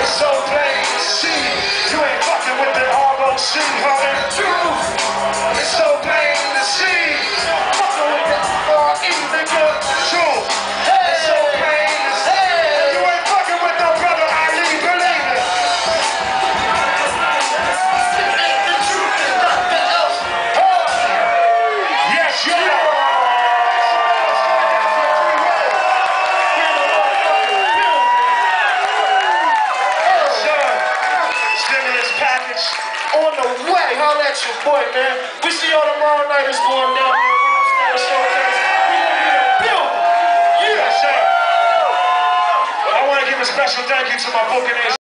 so plain to see. You ain't fucking with the ROC, homie. Truth. It's so plain to see. Fucking with the RE, nigga. Truth. It's so plain to see. You ain't fucking with no brother Ali, believe it. The truth is nothing else. Yes, you know. On the way, holla at your boy, man. We see y'all tomorrow night. It's going down here. We gonna be in the building. Yeah, sir. I want to give a special thank you to my booking agent.